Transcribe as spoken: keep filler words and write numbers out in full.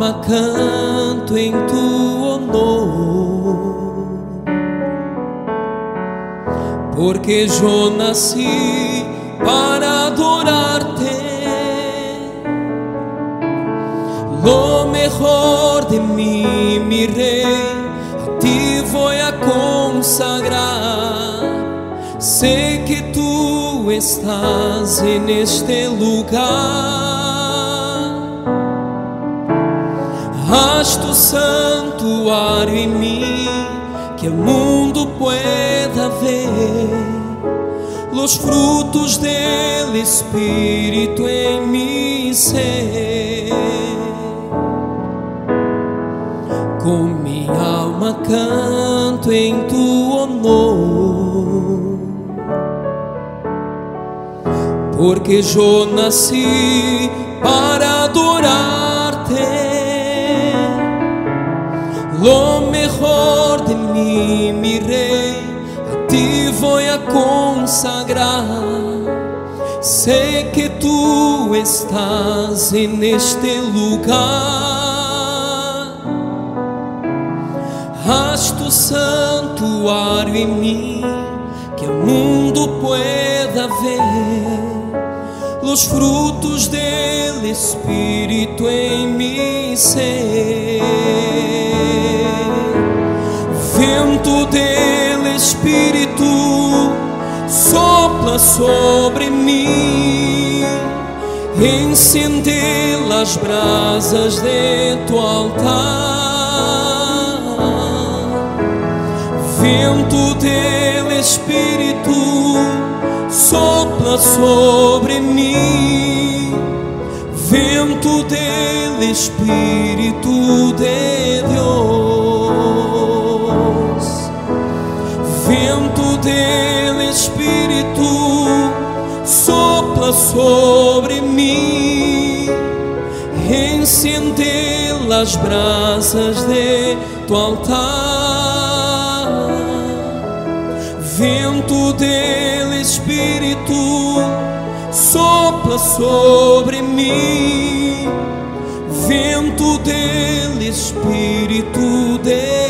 alma canto em tu honor, porque eu nasci para adorar-te. Lo mejor de mí, mi rey, a ti voy a consagrar. Sei que tú estás en este lugar. Haz tu santuario en mí, que el mundo pueda ver los frutos del Espíritu en mi ser. Com minha alma canto em tu honor, porque eu nasci para adorar-te. Lo mejor de mí, mi rey, a ti voy a consagrar. Sei que tu estás en este lugar. Haz tu santuario en mí, que el mundo pueda ver los frutos del Espíritu en mi ser. Vento del Espíritu sopla sobre mí, encende las brasas de tu altar. Vento del Espíritu sopla sobre mí, vento del Espíritu de Dios. Vento del Espíritu sopla sobre mí, enciende las brasas de tu altar. Vento del Espíritu sopla sobre mí, vento del Espíritu de